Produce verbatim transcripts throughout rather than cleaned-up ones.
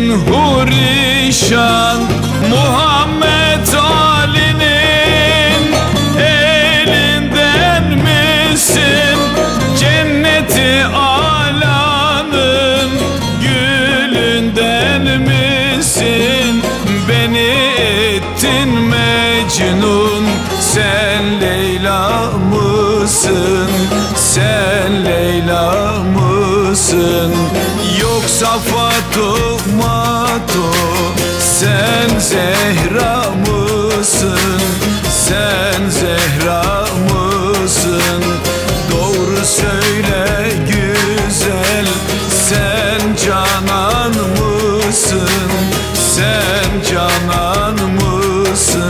hurişan Muhammed Ali'nin elinden misin? Cenneti alanın gülünden misin? Beni ettin Mecnun, sen Leyla mısın? Sen Leyla mısın? Yoksa Fatomato, sen Zehra mısın? Sen Zehra mısın? Doğru söyle güzel, sen Canan mısın? Sen Canan mısın?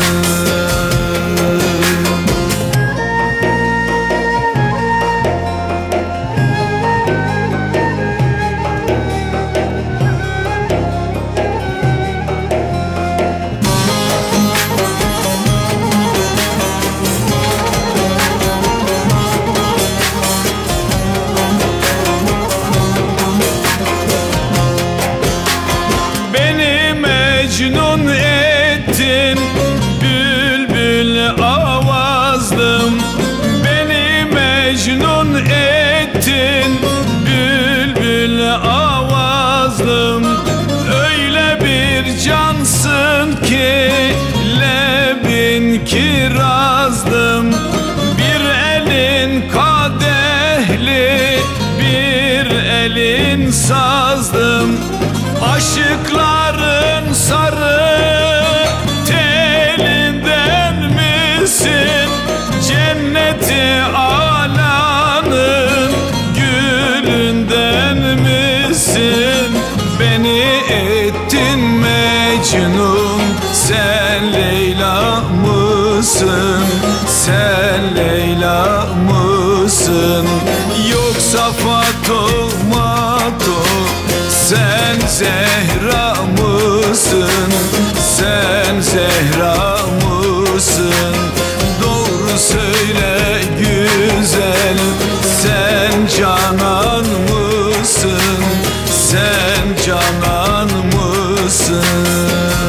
Mecnun ettin, bülbül avazlım. Beni Mecnun ettin, bülbül avazlım. Öyle bir cansın ki lebin kirazlım. Bir elin kadehli, bir elin sazlım. Aşıkların sarı telinden misin? Cenneti alanın gülünden misin? Beni ettin Mecnun, sen Leyla mısın? Sen Leyla mısın? Yoksa Fatomato, sen Zehra mısın? Sen Zehra mısın? Doğru söyle güzel, sen Canan mısın? Sen Canan mısın?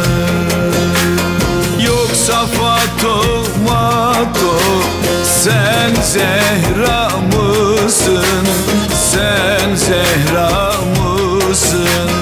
Yoksa Fatomato, sen Zehra mısın? Sen Zehra mısın?